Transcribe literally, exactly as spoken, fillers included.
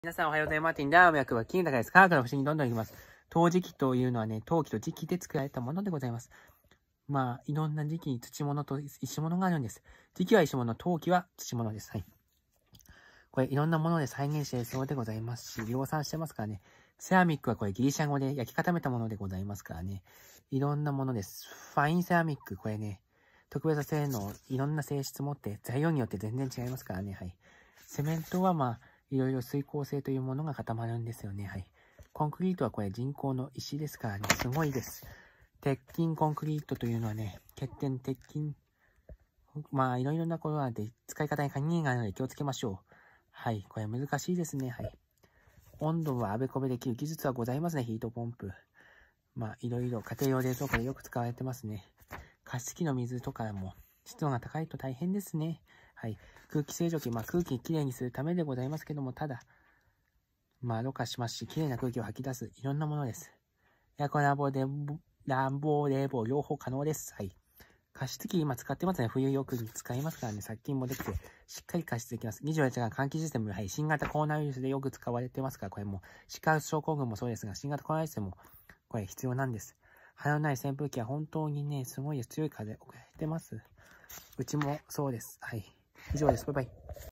皆さんおはようございます。マーティン・ダーム役は金高です。科学の不思議にどんどんいきます。陶磁器というのはね、陶器と磁器で作られたものでございます。まあ、いろんな磁器、土物と石物があるんです。磁器は石物、陶器は土物です。はい。これ、いろんなもので再現しているそうでございますし、量産してますからね。セラミックはこれギリシャ語で焼き固めたものでございますからね。いろんなものです。ファインセラミック、これね、特別な性能、いろんな性質持って、材料によって全然違いますからね。はい。セメントはまあ、いろいろ水鉱性というものが固まるんですよね。はい。コンクリートはこれ人工の石ですからね、すごいです。鉄筋コンクリートというのはね、欠点鉄筋、まあ、いろいろなことがあって、使い方に限りがあるので気をつけましょう。はい。これ難しいですね。はい。温度はあべこべできる技術はございますね。ヒートポンプ。まあ、いろいろ家庭用冷蔵庫でよく使われてますね。加湿器の水とかも湿度が高いと大変ですね。はい。空気清浄機、まあ空気きれいにするためでございますけども、ただ、まあ、ろ過しますし、きれいな空気を吐き出す、いろんなものです。エアコン、暖房、暖房、冷房、両方可能です。はい。加湿器今使ってますね。冬よく使いますからね。殺菌もできて、しっかり加湿できます。にじゅうよじかん換気システム、はい。新型コロナウイルスでよく使われてますから、これも、シカウス症候群もそうですが、新型コロナウイルスでも、これ必要なんです。鼻のない扇風機は本当にね、すごいです。強い風送られてます。うちもそうです。はい。以上です。バイバイ。